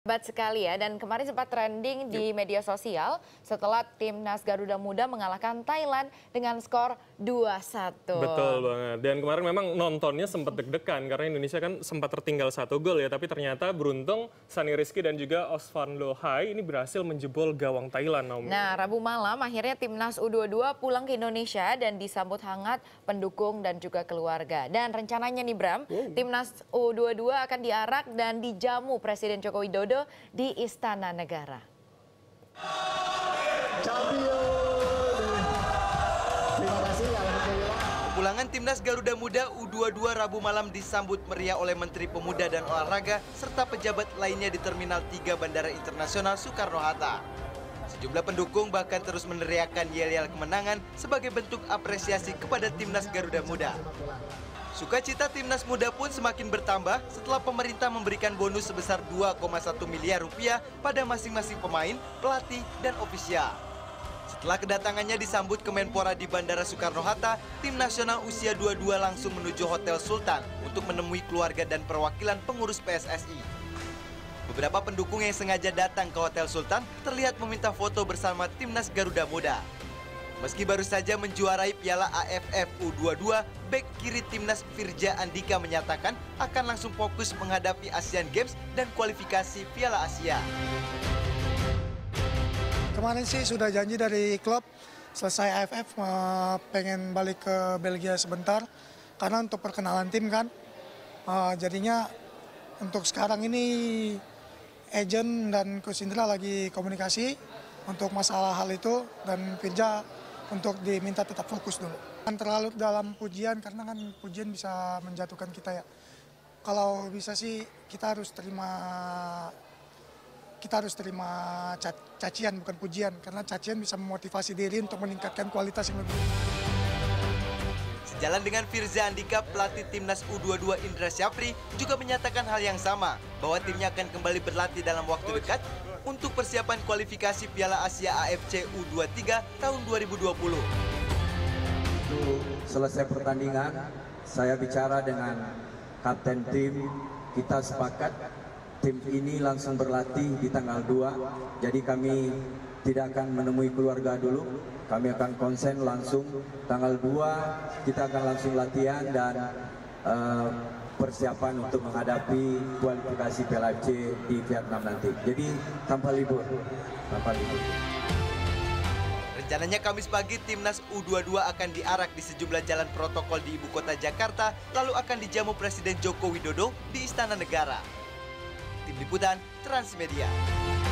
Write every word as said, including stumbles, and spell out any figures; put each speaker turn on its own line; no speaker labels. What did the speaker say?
Hebat sekali ya, dan kemarin sempat trending di media sosial setelah timnas Garuda Muda mengalahkan Thailand dengan skor dua satu.
Betul banget, dan kemarin memang nontonnya sempat deg-degan karena Indonesia kan sempat tertinggal satu gol ya, tapi ternyata beruntung Sani Rizky dan juga Osvaldo Hai ini berhasil menjebol gawang Thailand. Naomi.
Nah, Rabu malam akhirnya timnas U dua puluh dua pulang ke Indonesia dan disambut hangat pendukung dan juga keluarga. Dan rencananya nih Bram, wow. timnas U dua puluh dua akan diarak dan dijamu Presiden Joko Widodo di Istana Negara.
Kepulangan timnas Garuda Muda U dua puluh dua Rabu malam disambut meriah oleh Menteri Pemuda dan Olahraga serta pejabat lainnya di Terminal tiga Bandara Internasional Soekarno-Hatta. Sejumlah pendukung bahkan terus meneriakkan yel-yel kemenangan sebagai bentuk apresiasi kepada timnas Garuda Muda. Sukacita timnas muda pun semakin bertambah setelah pemerintah memberikan bonus sebesar dua koma satu miliar rupiah pada masing-masing pemain, pelatih, dan ofisial. Setelah kedatangannya disambut Kemenpora di Bandara Soekarno-Hatta, tim nasional usia dua puluh dua langsung menuju Hotel Sultan untuk menemui keluarga dan perwakilan pengurus P S S I. Beberapa pendukung yang sengaja datang ke Hotel Sultan terlihat meminta foto bersama timnas Garuda Muda. Meski baru saja menjuarai Piala A F F U dua puluh dua, bek kiri timnas Firja Andika menyatakan akan langsung fokus menghadapi Asian Games dan kualifikasi Piala Asia.
Kemarin sih sudah janji dari klub selesai A F F uh, pengen balik ke Belgia sebentar karena untuk perkenalan tim kan. Uh, jadinya untuk sekarang ini agent dan Coach Indra lagi komunikasi untuk masalah hal itu dan Firja untuk diminta tetap fokus dulu. Kan terlalu dalam pujian karena kan pujian bisa menjatuhkan kita ya. Kalau bisa sih kita harus terima kita harus terima cacian bukan pujian karena cacian bisa memotivasi diri untuk meningkatkan kualitas yang lebih.
Sejalan dengan Firza Andika, pelatih timnas U dua puluh dua Indra Syafri juga menyatakan hal yang sama bahwa timnya akan kembali berlatih dalam waktu dekat untuk persiapan kualifikasi Piala Asia A F C U dua puluh tiga tahun dua ribu dua puluh.
Selesai pertandingan, saya bicara dengan kapten tim, kita sepakat tim ini langsung berlatih di tanggal dua, jadi kami tidak akan menemui keluarga dulu, kami akan konsen langsung tanggal dua, kita akan langsung latihan dan uh, persiapan untuk menghadapi kualifikasi Piala A F C di Vietnam nanti. Jadi tanpa libur, tanpa libur.
Rencananya Kamis pagi timnas U dua puluh dua akan diarak di sejumlah jalan protokol di ibu kota Jakarta, lalu akan dijamu Presiden Joko Widodo di Istana Negara. Tim Liputan Transmedia.